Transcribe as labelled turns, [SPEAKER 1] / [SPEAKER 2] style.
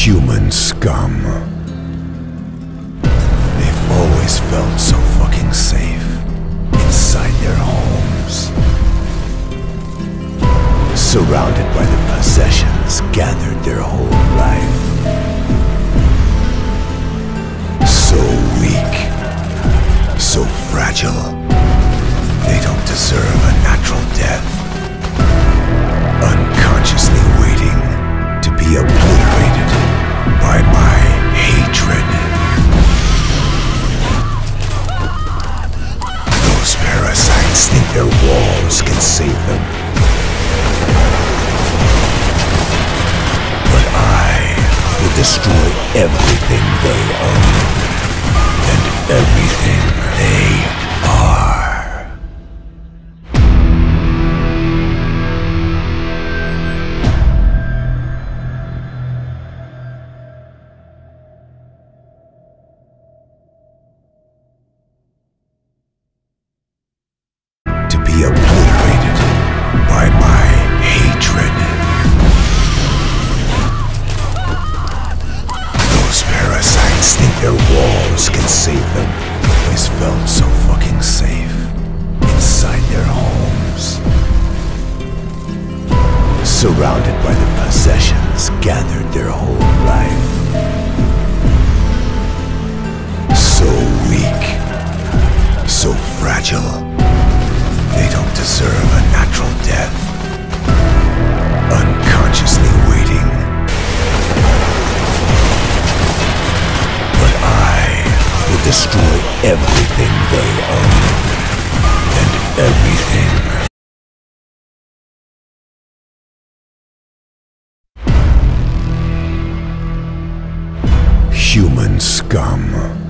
[SPEAKER 1] Human scum. They've always felt so fucking safe inside their homes, surrounded by the possessions gathered their whole life. So weak, so fragile, they don't deserve a natural death, unconsciously waiting to be obliterated by my hatred. Those parasites think their walls can save them. But I will destroy everything they own and everything they are. Obliterated by my hatred. Those parasites think their walls can save them. Always felt so fucking safe inside their homes, surrounded by the possessions gathered their whole life. So weak, so fragile, they don't deserve a natural death, unconsciously waiting. But I will destroy everything they own and everything. Human scum.